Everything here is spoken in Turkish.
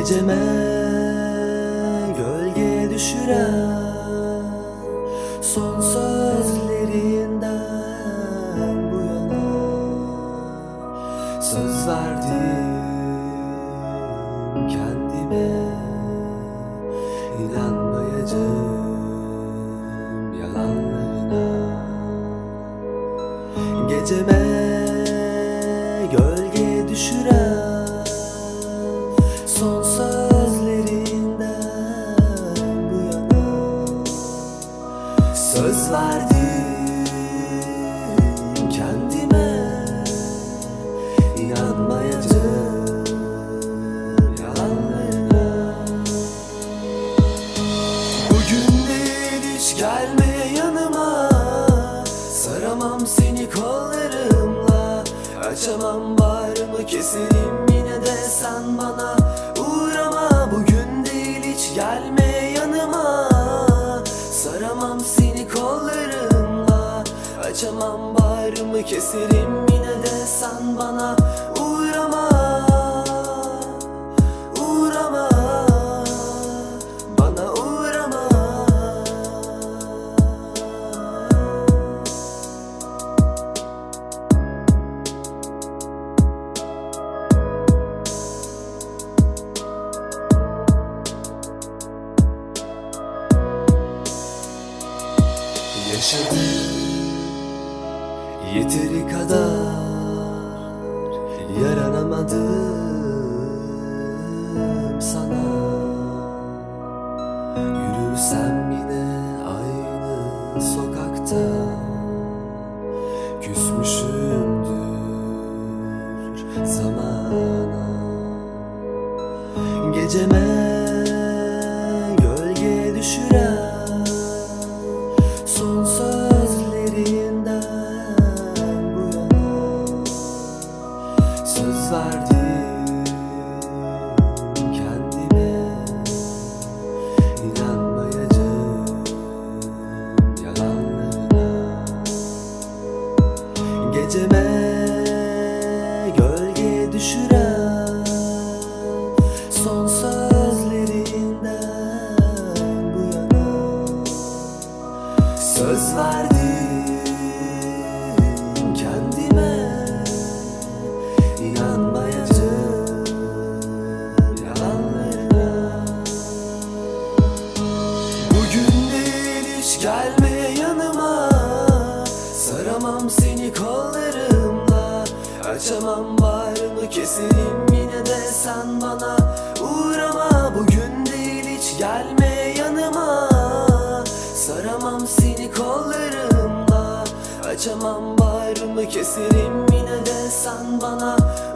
Geceme gölge düşüren son sözlerinden bu yana söz verdim kendime, inanmayacağım yalanlarına. Geceme gölge düşüren son sözlerinden bu yana söz verdim kendime, inanmayacağım yalanlarına. Bugün değil hiç gelme yanıma, saramam seni kollarımla, açamam bağrımı keserim yine de sen bana uğrama. Bugün değil hiç gelme yanıma, saramam seni kollarımla, açamam bağrımı keserim yine de sen bana uğrama. Uğrama, bana uğrama. Yaşadım yeteri kadar, yaranamadım sana. Yürürsem yine aynı sokakta, küsmüşümdür zamana. Geceme gölge düşüren son sözlerinden bu yana söz verdim kendime, inanmayacağım yalanlarına. Geceme gölge düşüren son sözlerinden bu yana söz verdim kendime, inanmayacağım yalanlarına. Bugün değil hiç gelme yanıma, saramam seni kollarımla, açamam bağrımı keserim yine de sen bana uğrama. Bugün değil hiç gelme yanıma, saramam seni kollarımla, açamam bağrımı keserim yine de sen bana